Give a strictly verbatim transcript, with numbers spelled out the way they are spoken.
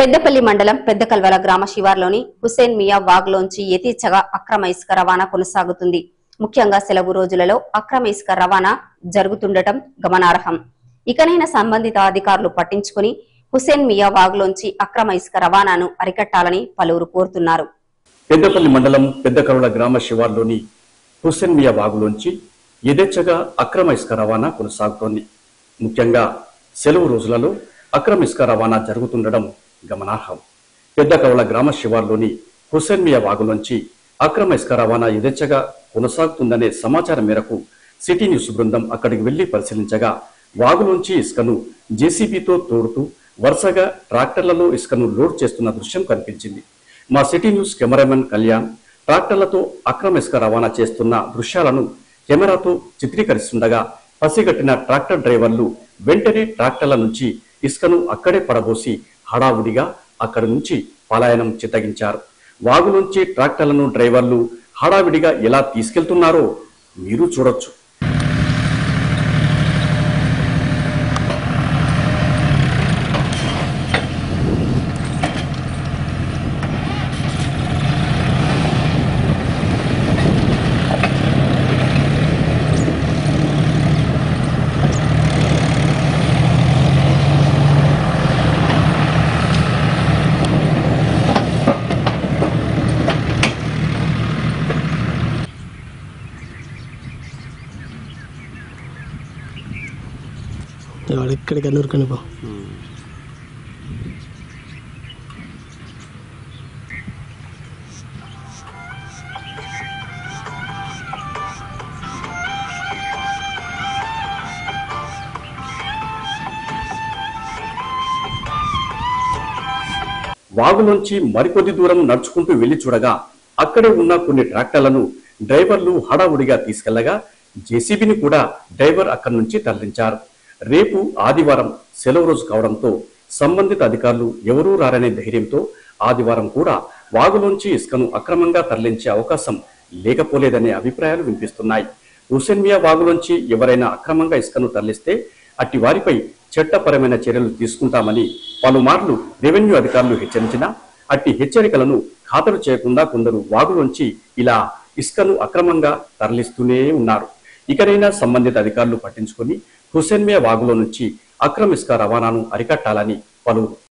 పెద్దపల్లి మండలం పెద్దకల్వల గ్రామ శివార్లోని హుసేన్ మియా వాగ్లోంచి యథేచ్ఛగా అక్రమ ఇసుక రవాణా కొనసాగుతుంది. ముఖ్యంగా సెలవు రోజులలో అక్రమ ఇసుక రవాణా జరుగుతుండటం గమనార్హం. ఇకనైనా సంబంధిత అధికారులు పట్టించుకుని హుసేన్ మియా వాగ్లోంచి అక్రమ ఇసుక రవాణాను అరికట్టాలని పలువురు కోరుతున్నారు. పెద్దపల్లి మండలం పెద్దకల్వల గ్రామ శివార్లోని హుసేన్ మియా వాగులోంచి యథేచ్ఛగా అక్రమ ఇసుక రవాణా కొనసాగుతోంది. ముఖ్యంగా సెలవు రోజులలో అక్రమ ఇసుక రవాణా జరుగుతుండడం గమనార్హం. పెద్దకల్వల గ్రామ శివార్లోని హుసేన్ మియా వాగులోంచి అక్రమ ఇసుక రవాణా యథేచ్ఛగా కొనసాగుతుందనే సమాచారం మేరకు సిటీ న్యూస్ బృందం అక్కడికి వెళ్లి పరిశీలించగా వాగులోంచి ఇసుకను జేసీబీతో తోడుతూ వరుసగా ట్రాక్టర్లలో ఇసుకను లోడ్ చేస్తున్న దృశ్యం కనిపించింది. మా సిటీ న్యూస్ కెమెరామెన్ కళ్యాణ్ ట్రాక్టర్లతో అక్రమ ఇసుక రవాణా చేస్తున్న దృశ్యాలను కెమెరాతో చిత్రీకరిస్తుండగా పసిగట్టిన ట్రాక్టర్ డ్రైవర్లు వెంటనే ట్రాక్టర్ల నుంచి ఇసుకను అక్కడే పడబోసి హడావుడిగా అక్కడి నుంచి పలాయనం చిత్తగించారు. వాగులోంచి ట్రాక్టర్లను డ్రైవర్లు హడావిడిగా ఎలా తీసుకెళ్తున్నారో మీరు చూడొచ్చు. ఇక్కడికి నూరుకొని పో. వాగులోంచి మరికొద్ది దూరం నడుచుకుంటూ వెళ్లి చూడగా అక్కడే ఉన్న కొన్ని ట్రాక్టర్లను డ్రైవర్లు హడావుడిగా తీసుకెళ్లగా జేసీబీని కూడా డ్రైవర్ అక్కడి నుంచి తరలించారు. రేపు ఆదివారం సెలవు రోజు కావడంతో సంబంధిత అధికారులు ఎవరూ రారనే ధైర్యంతో ఆదివారం కూడా వాగులోంచి ఇసుకను అక్రమంగా తరలించే అవకాశం లేకపోలేదనే అభిప్రాయాలు వినిపిస్తున్నాయి. హుసేన్ మియా వాగులోంచి ఎవరైనా అక్రమంగా ఇసుకను తరలిస్తే అట్టి వారిపై చట్టపరమైన చర్యలు తీసుకుంటామని పలుమార్లు రెవెన్యూ అధికారులు హెచ్చరించినా అట్టి హెచ్చరికలను ఖాతరు చేయకుండా కొందరు వాగులోంచి ఇలా ఇసుకను అక్రమంగా తరలిస్తూనే ఉన్నారు. ఇకనైనా సంబంధిత అధికారులు పట్టించుకొని హుసేన్ మియా వాగులో నుంచి అక్రమ ఇసుక రవాణాను అరికట్టాలని పలువురు